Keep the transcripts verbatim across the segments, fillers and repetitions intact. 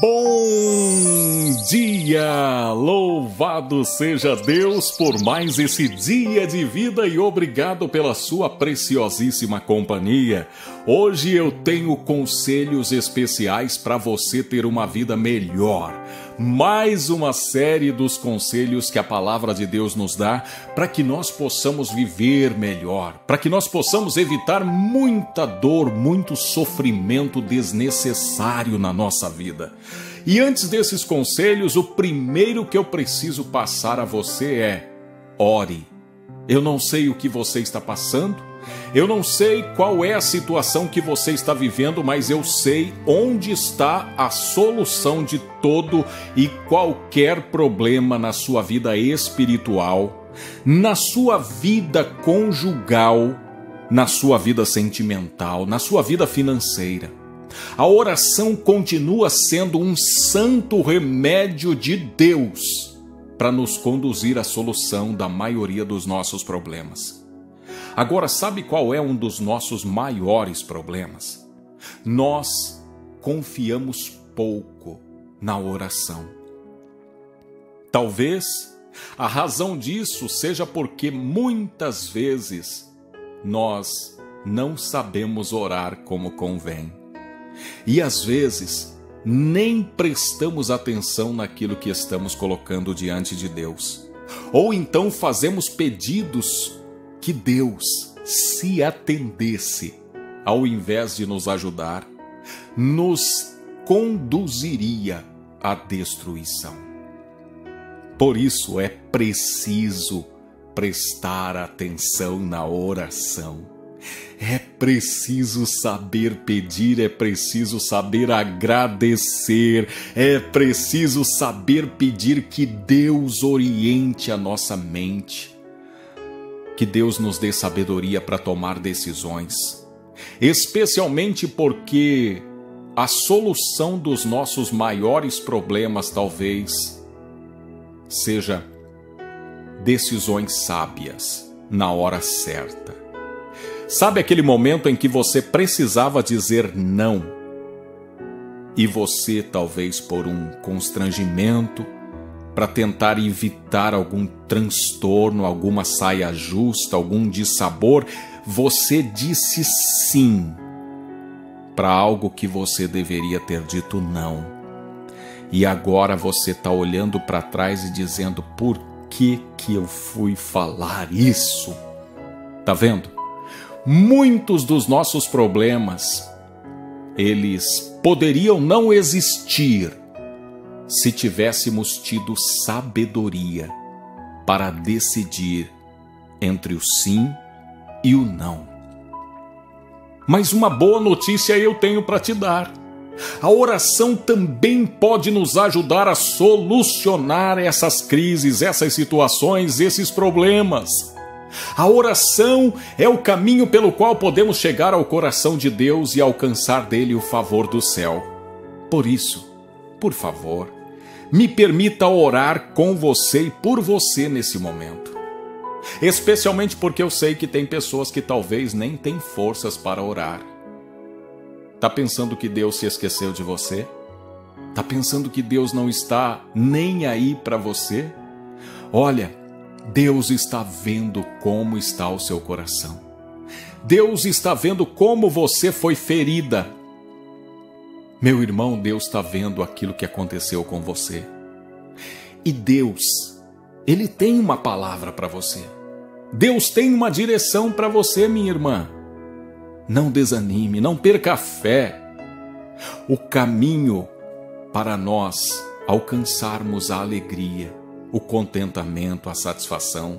Bom dia! Louvado seja Deus por mais esse dia de vida e obrigado pela sua preciosíssima companhia. Hoje eu tenho conselhos especiais para você ter uma vida melhor. Mais uma série dos conselhos que a palavra de Deus nos dá para que nós possamos viver melhor, para que nós possamos evitar muita dor, muito sofrimento desnecessário na nossa vida. E antes desses conselhos, o primeiro que eu preciso passar a você é: ore. Eu não sei o que você está passando, eu não sei qual é a situação que você está vivendo, mas eu sei onde está a solução de todo e qualquer problema na sua vida espiritual, na sua vida conjugal, na sua vida sentimental, na sua vida financeira. A oração continua sendo um santo remédio de Deus para nos conduzir à solução da maioria dos nossos problemas. Agora, sabe qual é um dos nossos maiores problemas? Nós confiamos pouco na oração. Talvez a razão disso seja porque muitas vezes nós não sabemos orar como convém. E às vezes nem prestamos atenção naquilo que estamos colocando diante de Deus. Ou então fazemos pedidos que Deus, se atendesse, ao invés de nos ajudar, nos conduziria à destruição. Por isso é preciso prestar atenção na oração. É preciso saber pedir, é preciso saber agradecer, é preciso saber pedir que Deus oriente a nossa mente. Que Deus nos dê sabedoria para tomar decisões, especialmente porque a solução dos nossos maiores problemas talvez seja decisões sábias na hora certa. Sabe aquele momento em que você precisava dizer não e você, talvez por um constrangimento, para tentar evitar algum transtorno, alguma saia justa, algum dissabor, você disse sim para algo que você deveria ter dito não. E agora você está olhando para trás e dizendo: por que que eu fui falar isso? Tá vendo? Muitos dos nossos problemas, eles poderiam não existir se tivéssemos tido sabedoria para decidir entre o sim e o não. Mas uma boa notícia eu tenho para te dar. A oração também pode nos ajudar a solucionar essas crises, essas situações, esses problemas. A oração é o caminho pelo qual podemos chegar ao coração de Deus e alcançar dele o favor do céu. Por isso, por favor, me permita orar com você e por você nesse momento. Especialmente porque eu sei que tem pessoas que talvez nem têm forças para orar. Tá pensando que Deus se esqueceu de você? Tá pensando que Deus não está nem aí para você? Olha, Deus está vendo como está o seu coração. Deus está vendo como você foi ferida. Meu irmão, Deus está vendo aquilo que aconteceu com você. E Deus, Ele tem uma palavra para você. Deus tem uma direção para você, minha irmã. Não desanime, não perca a fé. O caminho para nós alcançarmos a alegria, o contentamento, a satisfação,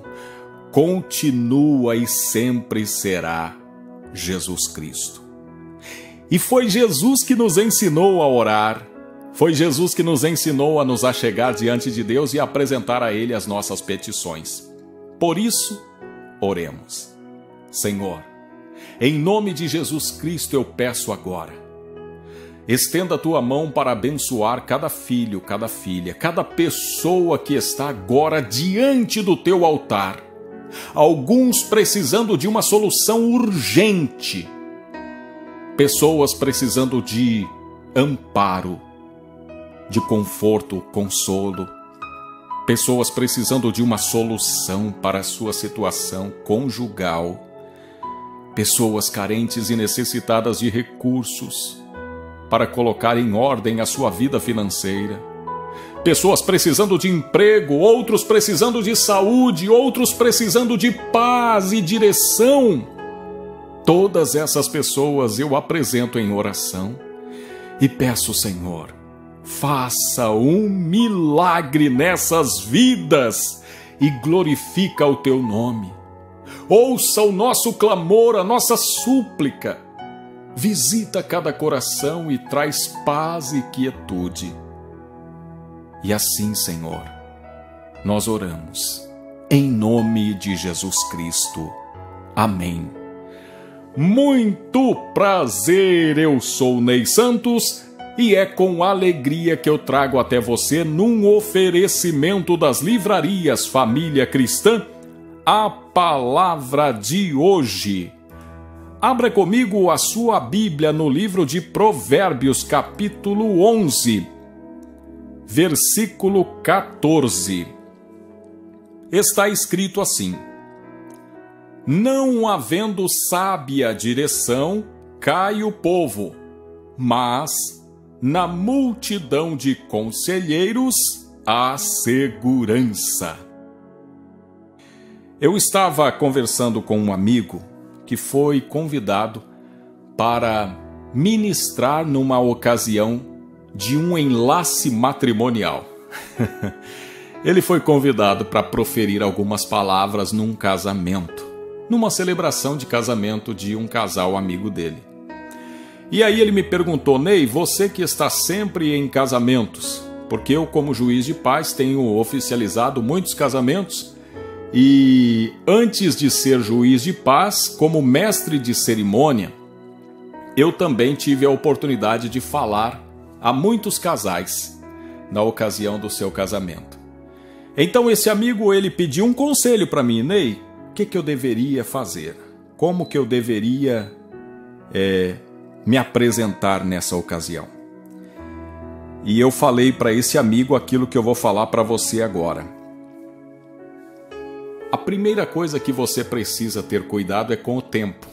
continua e sempre será Jesus Cristo. E foi Jesus que nos ensinou a orar, foi Jesus que nos ensinou a nos achegar diante de Deus e apresentar a Ele as nossas petições. Por isso, oremos. Senhor, em nome de Jesus Cristo eu peço agora, estenda a tua mão para abençoar cada filho, cada filha, cada pessoa que está agora diante do teu altar. Alguns precisando de uma solução urgente. Pessoas precisando de amparo. de conforto, consolo. Pessoas precisando de uma solução para a sua situação conjugal. Pessoas carentes e necessitadas de recursos para colocar em ordem a sua vida financeira. Pessoas precisando de emprego, outros precisando de saúde, outros precisando de paz e direção. Todas essas pessoas eu apresento em oração e peço, Senhor, faça um milagre nessas vidas e glorifica o teu nome. Ouça o nosso clamor, a nossa súplica. Visita cada coração e traz paz e quietude. E assim, Senhor, nós oramos, em nome de Jesus Cristo. Amém. Muito prazer, eu sou Ney Santos e é com alegria que eu trago até você, num oferecimento das livrarias Família Cristã, a palavra de hoje. Abra comigo a sua Bíblia no livro de Provérbios, capítulo onze, versículo quatorze. Está escrito assim: não havendo sábia direção, cai o povo, mas na multidão de conselheiros há segurança. Eu estava conversando com um amigo que foi convidado para ministrar numa ocasião de um enlace matrimonial. Ele foi convidado para proferir algumas palavras num casamento, numa celebração de casamento de um casal amigo dele. E aí ele me perguntou: Ney, você que está sempre em casamentos, porque eu, como juiz de paz, tenho oficializado muitos casamentos, e antes de ser juiz de paz, como mestre de cerimônia, eu também tive a oportunidade de falar a muitos casais na ocasião do seu casamento. Então esse amigo, ele pediu um conselho para mim: Ney, o que, que eu deveria fazer? Como que eu deveria é, me apresentar nessa ocasião? E eu falei para esse amigo aquilo que eu vou falar para você agora. A primeira coisa que você precisa ter cuidado é com o tempo.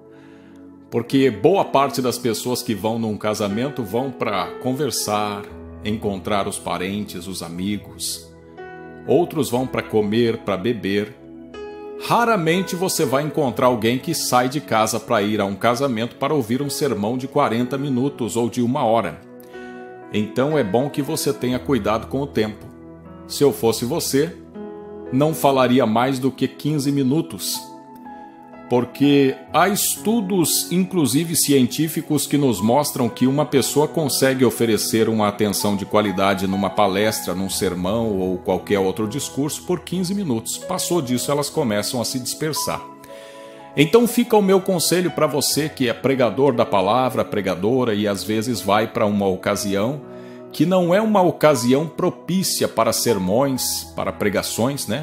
Porque boa parte das pessoas que vão num casamento vão para conversar, encontrar os parentes, os amigos. Outros vão para comer, para beber. Raramente você vai encontrar alguém que sai de casa para ir a um casamento para ouvir um sermão de quarenta minutos ou de uma hora. Então é bom que você tenha cuidado com o tempo. Se eu fosse você, não falaria mais do que quinze minutos. Porque há estudos, inclusive científicos, que nos mostram que uma pessoa consegue oferecer uma atenção de qualidade numa palestra, num sermão ou qualquer outro discurso por quinze minutos. Passou disso, elas começam a se dispersar. Então fica o meu conselho para você que é pregador da palavra, pregadora, e às vezes vai para uma ocasião que não é uma ocasião propícia para sermões, para pregações, né?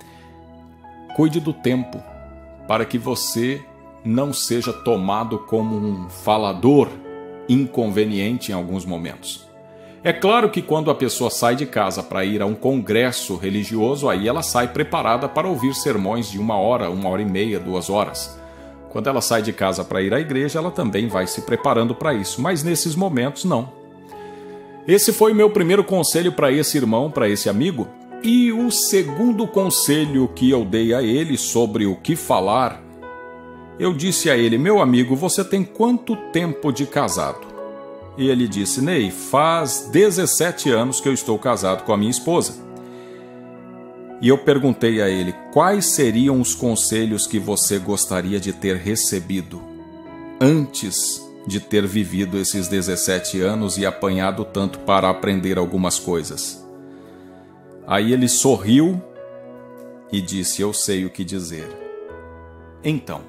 Cuide do tempo, para que você não seja tomado como um falador inconveniente em alguns momentos. É claro que quando a pessoa sai de casa para ir a um congresso religioso, aí ela sai preparada para ouvir sermões de uma hora, uma hora e meia, duas horas. Quando ela sai de casa para ir à igreja, ela também vai se preparando para isso, mas nesses momentos não. Esse foi o meu primeiro conselho para esse irmão, para esse amigo. E o segundo conselho que eu dei a ele sobre o que falar, eu disse a ele: meu amigo, você tem quanto tempo de casado? E ele disse: Ney, faz dezessete anos que eu estou casado com a minha esposa. E eu perguntei a ele: quais seriam os conselhos que você gostaria de ter recebido antes de ter vivido esses dezessete anos e apanhado tanto para aprender algumas coisas? Aí ele sorriu e disse: eu sei o que dizer. Então,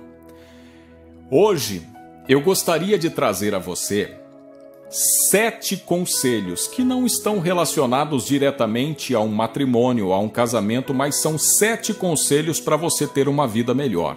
hoje eu gostaria de trazer a você sete conselhos que não estão relacionados diretamente a um matrimônio, a um casamento, mas são sete conselhos para você ter uma vida melhor.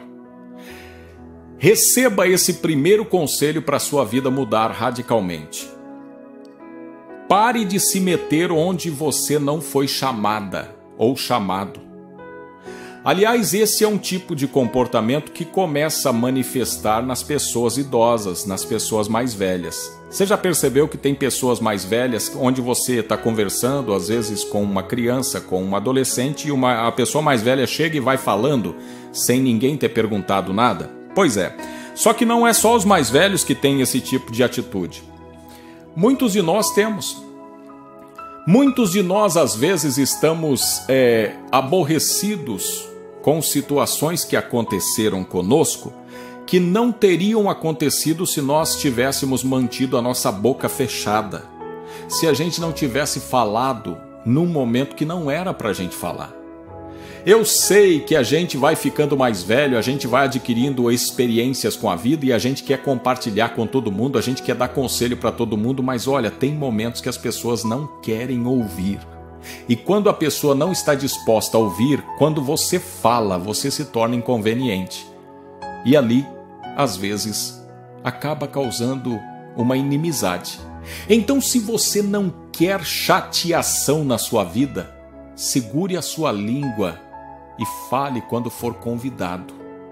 Receba esse primeiro conselho para a sua vida mudar radicalmente. Pare de se meter onde você não foi chamada ou chamado. Aliás, esse é um tipo de comportamento que começa a manifestar nas pessoas idosas, nas pessoas mais velhas. Você já percebeu que tem pessoas mais velhas onde você está conversando, às vezes com uma criança, com um adolescente, e uma, a pessoa mais velha chega e vai falando sem ninguém ter perguntado nada? Pois é, só que não é só os mais velhos que têm esse tipo de atitude. Muitos de nós temos. Muitos de nós, às vezes, estamos é, aborrecidos com situações que aconteceram conosco que não teriam acontecido se nós tivéssemos mantido a nossa boca fechada, se a gente não tivesse falado num momento que não era para a gente falar. Eu sei que a gente vai ficando mais velho, a gente vai adquirindo experiências com a vida e a gente quer compartilhar com todo mundo, a gente quer dar conselho para todo mundo, mas olha, tem momentos que as pessoas não querem ouvir. E quando a pessoa não está disposta a ouvir, quando você fala, você se torna inconveniente. E ali, às vezes, acaba causando uma inimizade. Então, se você não quer chateação na sua vida, segure a sua língua e fale quando for convidado.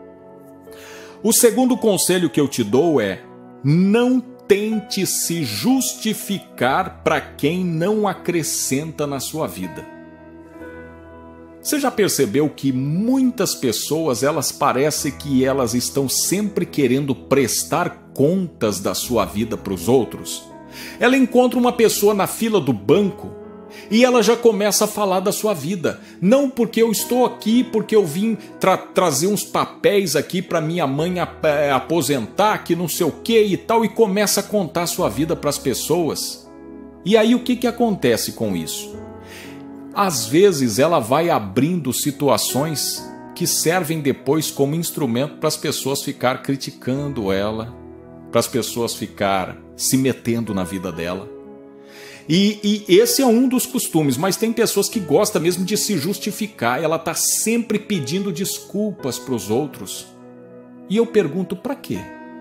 O segundo conselho que eu te dou é: não tente se justificar para quem não acrescenta na sua vida. Você já percebeu que muitas pessoas, elas parecem que elas estão sempre querendo prestar contas da sua vida para os outros? Ela encontra uma pessoa na fila do banco e ela já começa a falar da sua vida. Não, porque eu estou aqui, porque eu vim tra trazer uns papéis aqui para minha mãe ap aposentar, que não sei o que e tal, e começa a contar a sua vida para as pessoas. E aí o que, que acontece com isso? Às vezes ela vai abrindo situações que servem depois como instrumento para as pessoas ficar criticando ela, para as pessoas ficar se metendo na vida dela. E, e esse é um dos costumes, mas tem pessoas que gostam mesmo de se justificar, ela está sempre pedindo desculpas para os outros. E eu pergunto, para quê?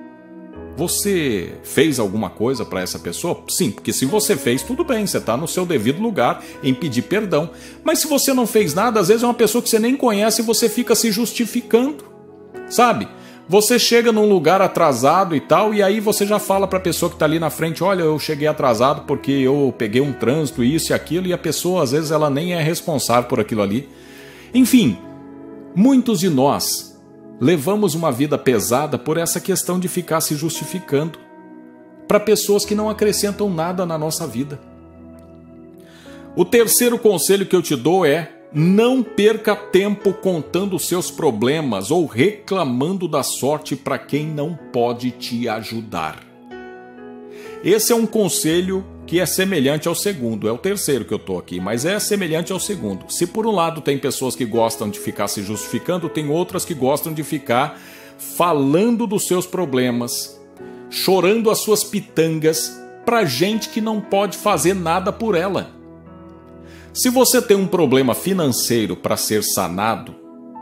Você fez alguma coisa para essa pessoa? Sim, porque se você fez, tudo bem, você está no seu devido lugar em pedir perdão. Mas se você não fez nada, às vezes é uma pessoa que você nem conhece e você fica se justificando, sabe? Você chega num lugar atrasado e tal, e aí você já fala para a pessoa que está ali na frente: olha, eu cheguei atrasado porque eu peguei um trânsito, isso e aquilo, e a pessoa às vezes ela nem é responsável por aquilo ali. Enfim, muitos de nós levamos uma vida pesada por essa questão de ficar se justificando para pessoas que não acrescentam nada na nossa vida. O terceiro conselho que eu te dou é: não perca tempo contando seus problemas ou reclamando da sorte para quem não pode te ajudar. Esse é um conselho que é semelhante ao segundo, é o terceiro que eu estou aqui, mas é semelhante ao segundo. Se por um lado tem pessoas que gostam de ficar se justificando, tem outras que gostam de ficar falando dos seus problemas, chorando as suas pitangas para gente que não pode fazer nada por ela. Se você tem um problema financeiro para ser sanado,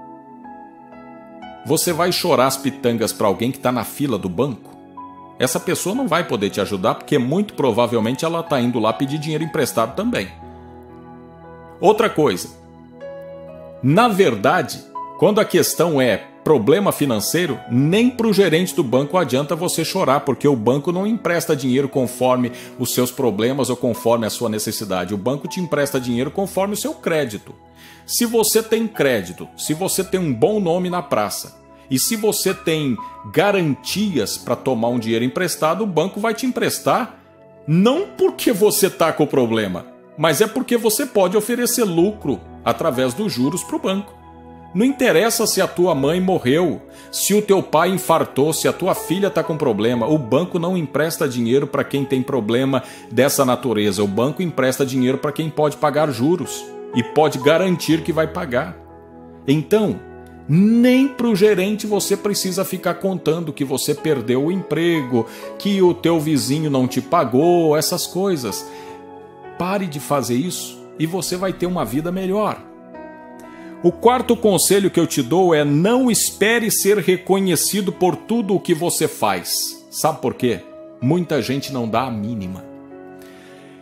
você vai chorar as pitangas para alguém que está na fila do banco? Essa pessoa não vai poder te ajudar porque muito provavelmente ela está indo lá pedir dinheiro emprestado também. Outra coisa, na verdade, quando a questão é problema financeiro, nem para o gerente do banco adianta você chorar, porque o banco não empresta dinheiro conforme os seus problemas ou conforme a sua necessidade. O banco te empresta dinheiro conforme o seu crédito. Se você tem crédito, se você tem um bom nome na praça, e se você tem garantias para tomar um dinheiro emprestado, o banco vai te emprestar não porque você está com o problema, mas é porque você pode oferecer lucro através dos juros para o banco. Não interessa se a tua mãe morreu, se o teu pai infartou, se a tua filha está com problema. O banco não empresta dinheiro para quem tem problema dessa natureza. O banco empresta dinheiro para quem pode pagar juros e pode garantir que vai pagar. Então, nem para o gerente você precisa ficar contando que você perdeu o emprego, que o teu vizinho não te pagou, essas coisas. Pare de fazer isso e você vai ter uma vida melhor. O quarto conselho que eu te dou é: não espere ser reconhecido por tudo o que você faz. Sabe por quê? Muita gente não dá a mínima.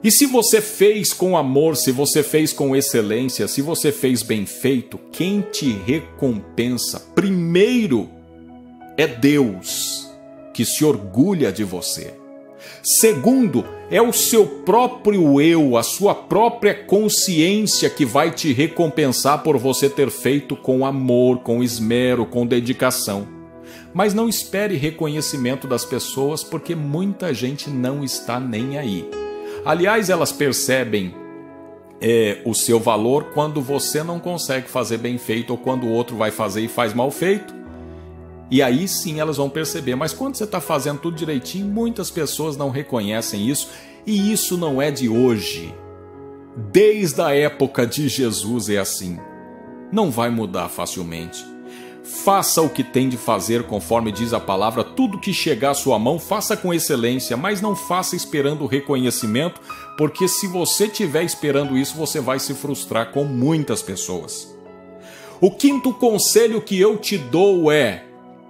E se você fez com amor, se você fez com excelência, se você fez bem feito, quem te recompensa primeiro é Deus, que se orgulha de você. Segundo, é o seu próprio eu, a sua própria consciência que vai te recompensar por você ter feito com amor, com esmero, com dedicação. Mas não espere reconhecimento das pessoas, porque muita gente não está nem aí. Aliás, elas percebem é, o seu valor quando você não consegue fazer bem feito ou quando o outro vai fazer e faz mal feito. E aí sim elas vão perceber. Mas quando você está fazendo tudo direitinho, muitas pessoas não reconhecem isso. E isso não é de hoje. Desde a época de Jesus é assim. Não vai mudar facilmente. Faça o que tem de fazer, conforme diz a palavra, tudo que chegar à sua mão, faça com excelência, mas não faça esperando o reconhecimento, porque se você estiver esperando isso, você vai se frustrar com muitas pessoas. O quinto conselho que eu te dou é: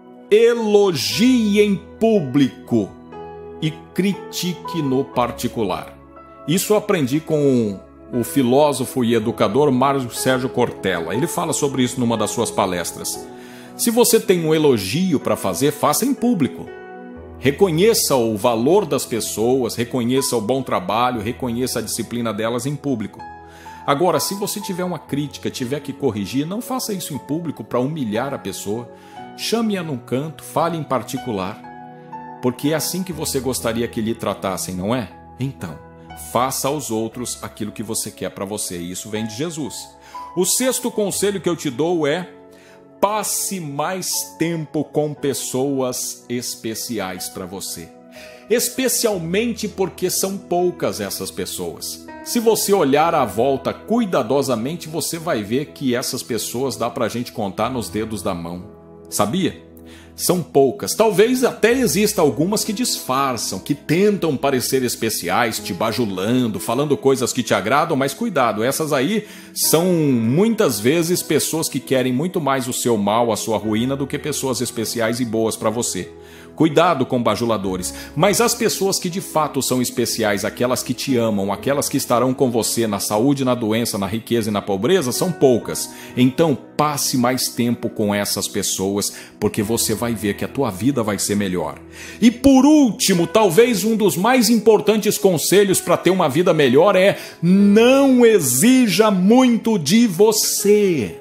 elogie em público e critique no particular. Isso eu aprendi com o filósofo e educador Mário Sérgio Cortella. Ele fala sobre isso numa das suas palestras. Se você tem um elogio para fazer, faça em público. Reconheça o valor das pessoas, reconheça o bom trabalho, reconheça a disciplina delas em público. Agora, se você tiver uma crítica, tiver que corrigir, não faça isso em público para humilhar a pessoa. Chame-a num canto, fale em particular. Porque é assim que você gostaria que lhe tratassem, não é? Então, faça aos outros aquilo que você quer para você. E isso vem de Jesus. O sexto conselho que eu te dou é: passe mais tempo com pessoas especiais para você. Especialmente porque são poucas essas pessoas. Se você olhar à volta cuidadosamente, você vai ver que essas pessoas dá para a gente contar nos dedos da mão. Sabia? São poucas. Talvez até exista algumas que disfarçam, que tentam parecer especiais, te bajulando, falando coisas que te agradam, mas cuidado, essas aí são muitas vezes pessoas que querem muito mais o seu mal, a sua ruína, do que pessoas especiais e boas para você. Cuidado com bajuladores, mas as pessoas que de fato são especiais, aquelas que te amam, aquelas que estarão com você na saúde, na doença, na riqueza e na pobreza, são poucas. Então passe mais tempo com essas pessoas, porque você vai ver que a tua vida vai ser melhor. E por último, talvez um dos mais importantes conselhos para ter uma vida melhor é: não exija muito de você.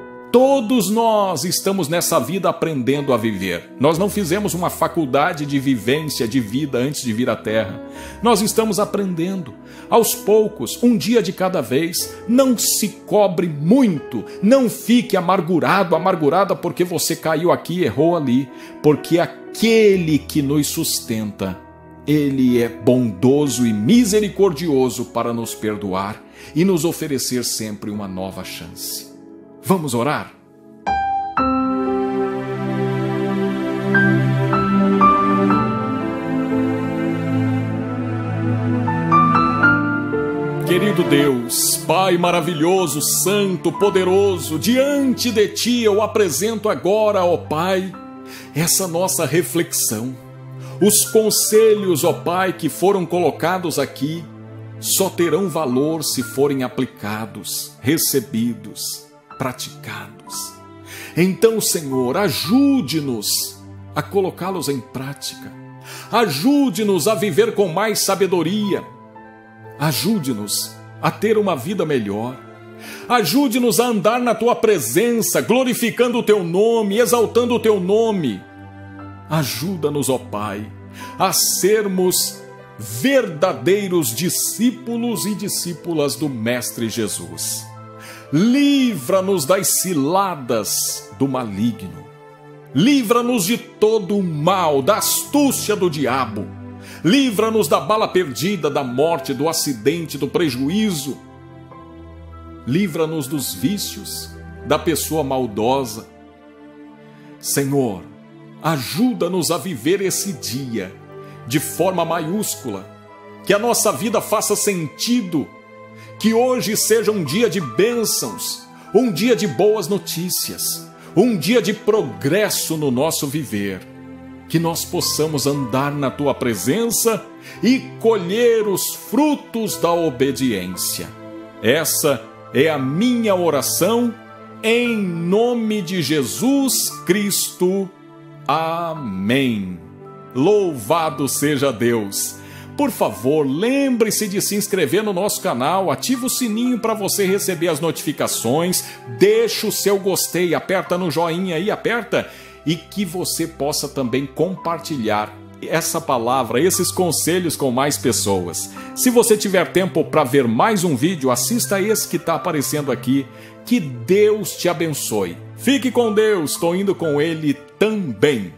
Todos nós estamos nessa vida aprendendo a viver. Nós não fizemos uma faculdade de vivência, de vida antes de vir à Terra. Nós estamos aprendendo. Aos poucos, um dia de cada vez. Não se cobre muito. Não fique amargurado, amargurada porque você caiu aqui e errou ali. Porque aquele que nos sustenta, Ele é bondoso e misericordioso para nos perdoar e nos oferecer sempre uma nova chance. Vamos orar? Querido Deus, Pai maravilhoso, santo, poderoso, diante de Ti eu apresento agora, ó Pai, essa nossa reflexão. Os conselhos, ó Pai, que foram colocados aqui, só terão valor se forem aplicados, recebidos, praticados. Então, Senhor, ajude-nos a colocá-los em prática. Ajude-nos a viver com mais sabedoria. Ajude-nos a ter uma vida melhor. Ajude-nos a andar na Tua presença, glorificando o Teu nome, exaltando o Teu nome. Ajuda-nos, ó Pai, a sermos verdadeiros discípulos e discípulas do Mestre Jesus. Livra-nos das ciladas do maligno. Livra-nos de todo o mal, da astúcia do diabo. Livra-nos da bala perdida, da morte, do acidente, do prejuízo. Livra-nos dos vícios, da pessoa maldosa. Senhor, ajuda-nos a viver esse dia de forma maiúscula. Que a nossa vida faça sentido. Que hoje seja um dia de bênçãos, um dia de boas notícias, um dia de progresso no nosso viver. que nós possamos andar na tua presença e colher os frutos da obediência. Essa é a minha oração, em nome de Jesus Cristo. Amém. Louvado seja Deus! Por favor, lembre-se de se inscrever no nosso canal, ativa o sininho para você receber as notificações, deixa o seu gostei, aperta no joinha aí, aperta, e que você possa também compartilhar essa palavra, esses conselhos com mais pessoas. Se você tiver tempo para ver mais um vídeo, assista esse que está aparecendo aqui. Que Deus te abençoe. Fique com Deus, estou indo com Ele também.